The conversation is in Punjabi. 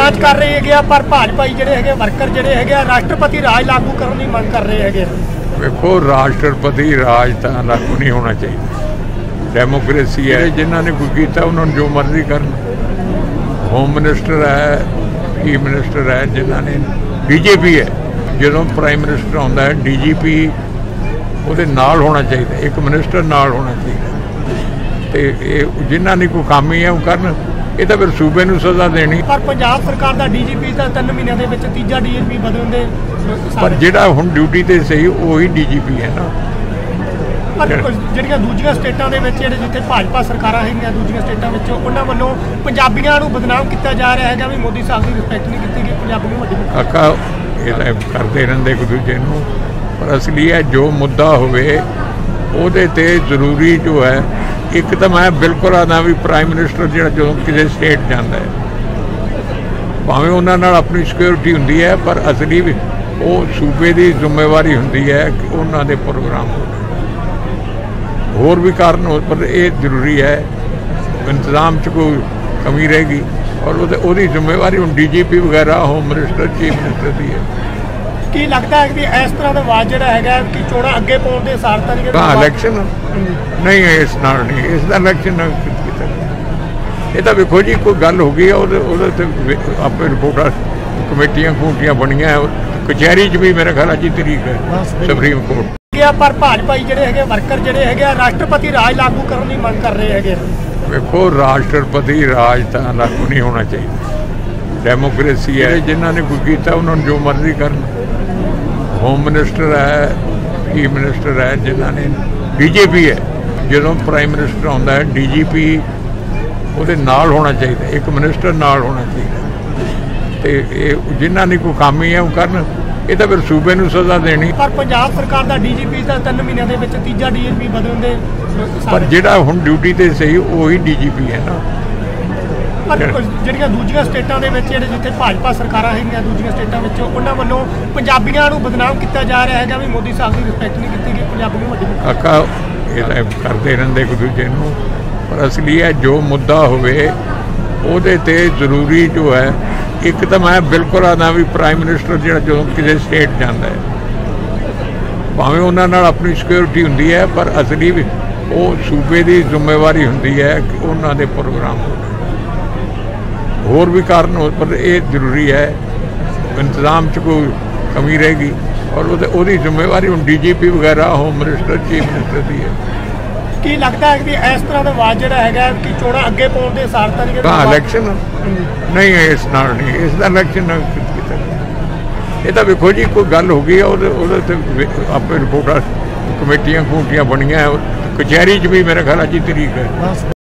ਨਾਰਾਜ਼ ਕਰ ਰਹੇ ਹੈਗੇ ਆ, ਪਰ ਭਾਜਪਾ ਜਿਹੜੇ ਹੈਗੇ ਵਰਕਰ ਜਿਹੜੇ ਹੈਗੇ ਆ ਰਾਸ਼ਟਰਪਤੀ ਰਾਜ ਲਾਗੂ ਕਰਨ ਦੀ ਮੰਗ ਕਰ ਰਹੇ ਹੈਗੇ। ਵੇਖੋ, ਰਾਸ਼ਟਰਪਤੀ ਰਾਜ ਤਾਂ ਲਾਗੂ ਨਹੀਂ ਹੋਣਾ ਚਾਹੀਦਾ। ਡੈਮੋਕ੍ਰੇਸੀ ਹੈ, ਜਿਨ੍ਹਾਂ ਨੇ ਕੋਈ ਕੀਤਾ ਉਹਨਾਂ ਨੂੰ ਜੋ ਮਰਜ਼ੀ ਕਰਨ। ਹੋਮ ਮਿਨਿਸਟਰ ਹੈ, ਚੀਫ ਮਿਨਿਸਟਰ ਹੈ, ਜਿਨ੍ਹਾਂ ਨੇ ਬੀਜੇਪੀ ਹੈ, ਜਦੋਂ ਪ੍ਰਾਈਮ ਮਿਨਿਸਟਰ ਆਉਂਦਾ ਹੈ ਡੀਜੀਪੀ ਉਹਦੇ ਨਾਲ ਹੋਣਾ ਚਾਹੀਦਾ, ਇੱਕ ਮਿਨਿਸਟਰ ਨਾਲ ਹੋਣਾ ਚਾਹੀਦਾ। ਤੇ ਇਹ ਜਿਨ੍ਹਾਂ ਨੇ ਕੋਈ ਕੰਮ ਹੀ ਹੈ ਉਹ ਕਰਨ, ਇਹ ਤਾਂ ਫਿਰ ਸੂਬੇ ਨੂੰ ਸਜ਼ਾ ਦੇਣੀ। ਪਰ ਪੰਜਾਬ ਸਰਕਾਰ ਦਾ ਡੀਜੀਪੀ ਤਾਂ 3 ਮਹੀਨਿਆਂ ਦੇ ਵਿੱਚ ਤੀਜਾ ਡੀਜੀਪੀ ਬਦਲਣ ਦੇ ਪਰ ਜਿਹੜਾ ਹੁਣ ਡਿਊਟੀ ਤੇ ਸਹੀ ਉਹੀ ਡੀਜੀਪੀ ਹੈ ਨਾ। ਪਰ ਜਿਹੜੀਆਂ ਦੂਜੀਆਂ ਸਟੇਟਾਂ ਦੇ ਵਿੱਚ ਜਿੱਥੇ ਭਾਜਪਾ ਸਰਕਾਰਾਂ ਹੈਗੀਆਂ ਦੂਜੀਆਂ ਸਟੇਟਾਂ ਵਿੱਚ ਉਹਨਾਂ ਵੱਲੋਂ ਪੰਜਾਬੀਆਂ ਨੂੰ ਬਦਨਾਮ ਕੀਤਾ ਜਾ ਰਿਹਾ ਹੈਗਾ ਵੀ ਮੋਦੀ ਸਾਹਿਬ ਦੀ ਰਿਸਪੈਕਟ ਨਹੀਂ ਕੀਤੀ ਗਈ, ਪੰਜਾਬੀ ਨੂੰ ਵੱਡੀ ਕਾਕਾ ਇਹ ਤਾਂ ਕਰਦੇ ਰਹਿੰਦੇ ਇੱਕ ਦੂਜੇ ਨੂੰ, ਪਰ ਅਸਲੀ ਹੈ ਜੋ ਮੁੱਦਾ ਹੋਵੇ ਉਹਦੇ ਤੇ ਜ਼ਰੂਰੀ ਜੋ ਹੈ। ਇੱਕ ਤਾਂ ਮੈਂ ਬਿਲਕੁਲ ਆਦਾ ਵੀ ਪ੍ਰਾਈਮ ਮਿਨਿਸਟਰ ਜਿਹੜਾ ਜਦੋਂ ਕਿਸੇ ਸਟੇਟ ਜਾਂਦਾ ਹੈ ਭਾਵੇਂ ਉਹਨਾਂ ਨਾਲ ਆਪਣੀ ਸਿਕਿਉਰਿਟੀ ਹੁੰਦੀ ਹੈ, ਪਰ ਅਸਲੀ ਵੀ ਉਹ ਸੂਬੇ ਦੀ ਜ਼ਿੰਮੇਵਾਰੀ ਹੁੰਦੀ ਹੈ ਕਿ ਉਹਨਾਂ ਦੇ ਪ੍ਰੋਗਰਾਮ ਹੋਰ ਵੀ ਕਾਰਨ ਹੋ, ਪਰ ਇਹ ਜ਼ਰੂਰੀ ਹੈ ਇੰਤਜ਼ਾਮ 'ਚ ਕੋਈ ਕਮੀ ਰਹੇਗੀ ਔਰ ਉਹਦੀ ਜ਼ਿੰਮੇਵਾਰੀ ਹੁਣ ਡੀਜੀਪੀ ਵਗੈਰਾ ਹੋਮ ਮਿਨਿਸਟਰ ਚੀਫ ਮਿਨਿਸਟਰ ਦੀ ਹੈ। ਕੀ ਲੱਗਦਾ ਹੈ ਕਿ ਇਸ ਤਰ੍ਹਾਂ ਦਾ ਆਵਾਜ਼ ਜਿਹੜਾ ਹੈਗਾ ਕਿ ਚੋਣਾਂ ਅੱਗੇ ਪਾਉਣ ਦੇ ਅਸਾਰ ਤਾਂ ਨਹੀਂ? ਹਾਂ, ਇਲੈਕਸ਼ਨ ਨਹੀਂ ਇਸ ਨਾਲ ਨਹੀਂ, ਇਸ ਦਾ ਇਲੈਕਸ਼ਨ ਕੀਤਾ। ਇਹ ਤਾਂ ਵੇਖੋ ਜੀ ਕੋਈ ਗੱਲ ਹੋ ਗਈ ਉਹਦੇ ਤੇ ਆਪੇ ਰਿਪੋਰਟਾਂ ਕਮੇਟੀਆਂ ਬਣੀਆਂ, ਕਚਹਿਰੀ 'ਚ ਵੀ ਮੇਰੇ ਖਿਆਲ 'ਚ ਤਰੀਕ ਹੈ ਸੁਪਰੀਮ ਕੋਰਟ। ਪਰ ਭਾਜਪਾ ਜਿਹੜੇ ਹੈਗੇ ਵਰਕਰ ਜਿਹੜੇ ਹੈਗੇ ਆ ਰਾਸ਼ਟਰਪਤੀ ਰਾਜ ਲਾਗੂ ਕਰਨ ਦੀ ਮੰਗ ਕਰ ਰਹੇ ਹੈਗੇ। ਵੇਖੋ, ਰਾਸ਼ਟਰਪਤੀ ਰਾਜ ਤਾਂ ਲਾਗੂ ਨਹੀਂ ਹੋਣਾ ਚਾਹੀਦਾ। ਡੈਮੋਕ੍ਰੇਸੀ ਹੈ, ਜਿਨ੍ਹਾਂ ਨੇ ਕੋਈ ਕੀਤਾ ਉਹਨਾਂ ਨੂੰ ਜੋ ਮਰਜ਼ੀ ਕਰਨ। ਹੋਮ ਮਿਨਿਸਟਰ ਹੈ, ਚੀਫ ਮਿਨਿਸਟਰ ਹੈ, ਜਿਨ੍ਹਾਂ ਨੇ ਬੀਜੇਪੀ ਹੈ, ਜਦੋਂ ਪ੍ਰਾਈਮ ਮਿਨਿਸਟਰ ਆਉਂਦਾ ਹੈ ਡੀਜੀਪੀ ਉਹਦੇ ਨਾਲ ਹੋਣਾ ਚਾਹੀਦਾ, ਇੱਕ ਮਿਨਿਸਟਰ ਨਾਲ ਹੋਣਾ ਚਾਹੀਦਾ। ਤੇ ਇਹ ਜਿਨ੍ਹਾਂ ਨੇ ਕੋਈ ਕੰਮ ਹੀ ਹੈ ਉਹ ਕਰਨ, ਇਹ ਤਾਂ ਫਿਰ ਸੂਬੇ ਨੂੰ ਸਜ਼ਾ ਦੇਣੀ। ਪਰ ਪੰਜਾਬ ਸਰਕਾਰ ਦਾ ਡੀਜੀਪੀ ਤਾਂ 3 ਮਹੀਨਿਆਂ ਦੇ ਵਿੱਚ ਤੀਜਾ ਡੀਜੀਪੀ ਬਦਲਣ ਦੇ ਪਰ ਜਿਹੜਾ ਹੁਣ ਡਿਊਟੀ ਤੇ ਸਹੀ ਉਹੀ ਡੀਜੀਪੀ ਹੈ ਨਾ। ਪਰ ਜਿਹੜੀਆਂ ਦੂਜੀਆਂ ਸਟੇਟਾਂ ਦੇ ਵਿੱਚ ਜਿੱਥੇ ਭਾਜਪਾ ਸਰਕਾਰਾਂ ਹੈਗੀਆਂ ਦੂਜੀਆਂ ਸਟੇਟਾਂ ਵਿੱਚ ਉਹਨਾਂ ਵੱਲੋਂ ਪੰਜਾਬੀਆਂ ਨੂੰ ਬਦਨਾਮ ਕੀਤਾ ਜਾ ਰਿਹਾ ਹੈਗਾ ਵੀ ਮੋਦੀ ਸਾਹਿਬ ਦੀ ਰਿਸਪੈਕਟ ਨਹੀਂ ਕੀਤੀ ਗਈ, ਪੰਜਾਬੀ ਨੂੰ ਵੱਡੀ ਕਾਕਾ ਇਹ ਤਾਂ ਕਰਦੇ ਰਹਿੰਦੇ ਇੱਕ ਦੂਜੇ ਨੂੰ, ਪਰ ਅਸਲੀ ਹੈ ਜੋ ਮੁੱਦਾ ਹੋਵੇ ਉਹਦੇ ਤੇ ਜ਼ਰੂਰੀ ਜੋ ਹੈ। ਇੱਕ ਤਾਂ ਮੈਂ ਬਿਲਕੁਲ ਆਦਾ ਵੀ ਪ੍ਰਾਈਮ ਮਿਨਿਸਟਰ ਜਿਹੜਾ ਜਦੋਂ ਕਿਸੇ ਸਟੇਟ ਜਾਂਦਾ ਹੈ ਭਾਵੇਂ ਉਹਨਾਂ ਨਾਲ ਆਪਣੀ ਸਿਕਿਉਰਿਟੀ ਹੁੰਦੀ ਹੈ, ਪਰ ਅਸਲੀ ਵੀ ਉਹ ਸੂਬੇ ਦੀ ਜ਼ਿੰਮੇਵਾਰੀ ਹੁੰਦੀ ਹੈ ਕਿ ਉਹਨਾਂ ਦੇ ਪ੍ਰੋਗਰਾਮ ਹੋਰ ਵੀ ਕਾਰਨ ਹੋ, ਪਰ ਇਹ ਜ਼ਰੂਰੀ ਹੈ ਇੰਤਜ਼ਾਮ 'ਚ ਕੋਈ ਕਮੀ ਰਹੇਗੀ ਔਰ ਉਹਦੀ ਜ਼ਿੰਮੇਵਾਰੀ ਹੁਣ ਡੀਜੀਪੀ ਵਗੈਰਾ ਹੋਮ ਮਿਨਿਸਟਰ ਚੀਫ ਮਿਨਿਸਟਰ ਦੀ ਹੈ। ਕੀ ਲੱਗਦਾ ਹੈ ਕਿ ਇਸ ਤਰ੍ਹਾਂ ਦਾ ਆਵਾਜ਼ ਜਿਹੜਾ ਹੈਗਾ ਕਿ ਚੋਣਾਂ ਅੱਗੇ ਪਾਉਣ ਦੇ ਅਸਾਰ ਤਾਂ ਨਹੀਂ? ਹਾਂ, ਇਲੈਕਸ਼ਨ ਨਹੀਂ ਇਸ ਨਾਲ ਨਹੀਂ, ਇਸ ਦਾ ਇਲੈਕਸ਼ਨ ਕੀਤਾ। ਇਹ ਤਾਂ ਵੇਖੋ ਜੀ ਕੋਈ ਗੱਲ ਹੋ ਗਈ ਉਹਦੇ ਤੇ ਆਪੇ ਰਿਪੋਰਟਾਂ ਕਮੇਟੀਆਂ ਬਣੀਆਂ, ਕਚਹਿਰੀ 'ਚ ਵੀ ਮੇਰੇ ਖਿਆਲ 'ਚ ਤਰੀਕ ਹੈ।